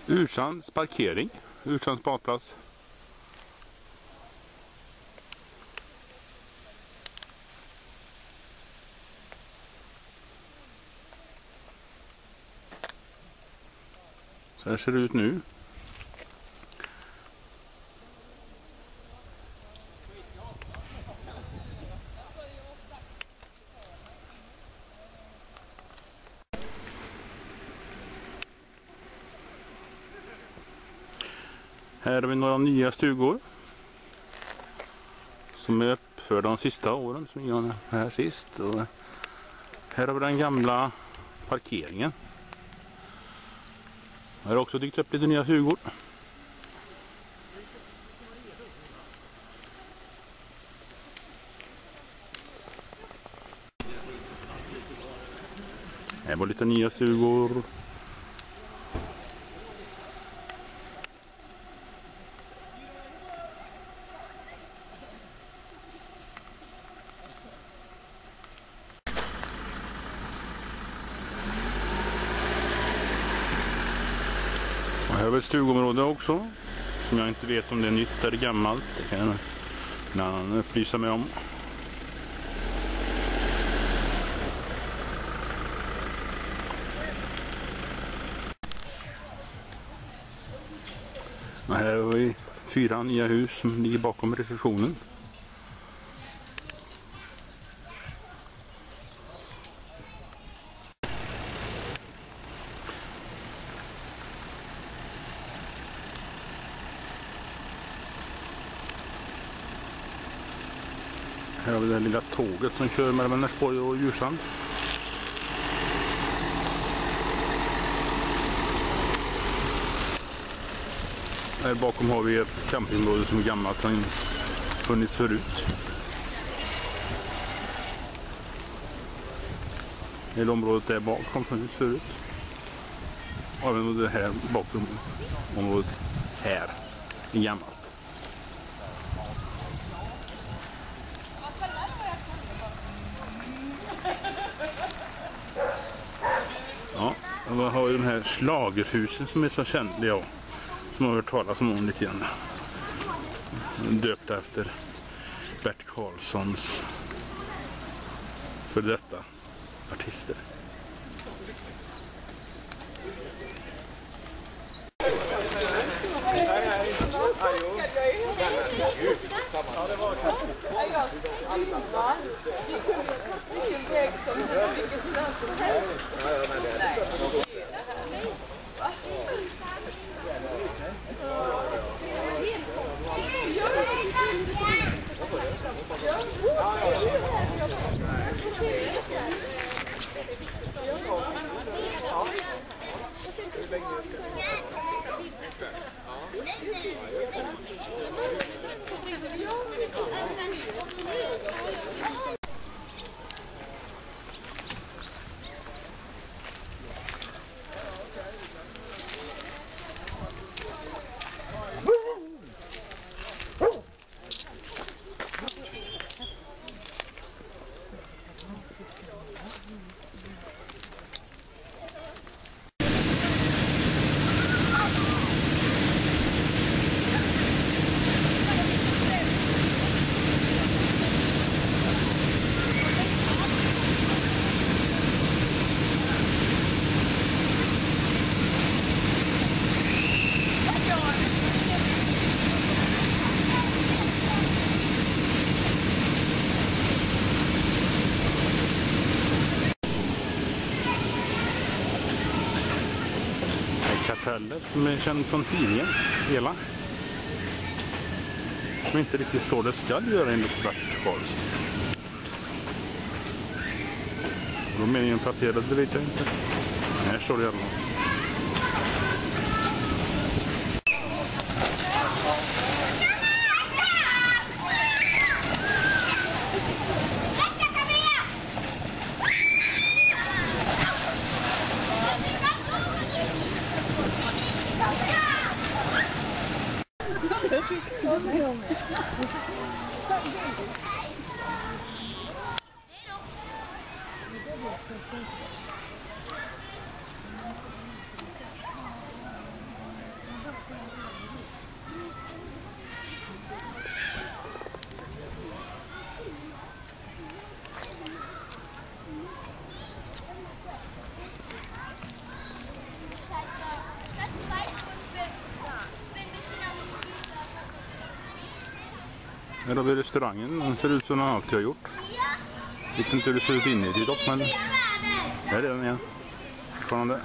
Ursands parkering, Ursands badplats. Så här ser det ut nu. Här har vi några nya stugor som är uppförda de sista åren, som jag här sist. Och här har vi den gamla parkeringen. Här har också dykt upp lite nya stugor. Här var lite nya stugor. Här har vi ett stugområde också, som jag inte vet om det är nytt eller gammalt. Det kan en annan upplysa mig om. Och här har vi 4 nya hus som ligger bakom receptionen. Här har vi det lilla tåget som kör mellan Vänersborg och Djursand. Här bakom har vi ett campingområde som är gammalt, har funnits förut. Hela området där bak har funnits förut. Och även det här bakom området här är gammalt. Ja, och vi har ju de här slagerhusen som är så kända, som har hört talas om lite grann. Döpta efter Bert Karlssons för detta artister. Kapellet som är känd från tidningen, hela. Som inte riktigt står det ska göra enligt Bert Karlsson. Då meningen placerade, det vet jag inte. Här står det alla. Här har vi restaurangen. Den ser ut som den alltid har gjort. Jag vet inte hur det ser ut inuti dock, men här är den igen. Fortfarande.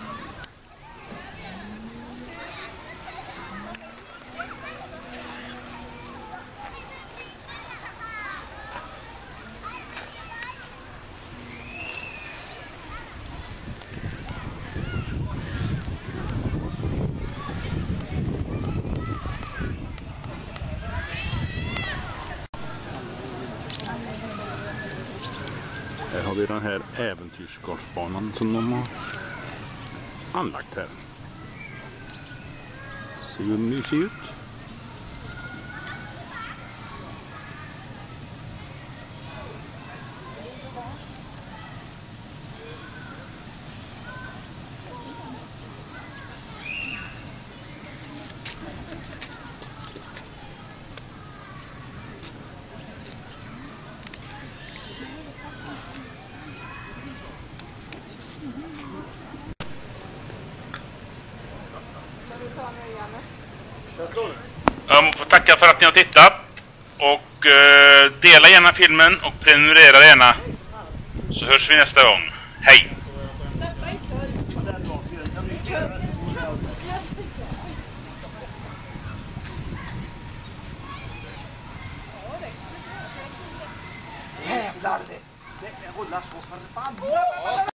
Här har vi den här äventyrsgolfbanan som de har anlagt här. Ser ju mysigt ut. Jag får tacka för att ni har tittat och dela gärna filmen och prenumerera gärna, så hörs vi nästa gång. Hej! Jävlar, det rullar så förbannat.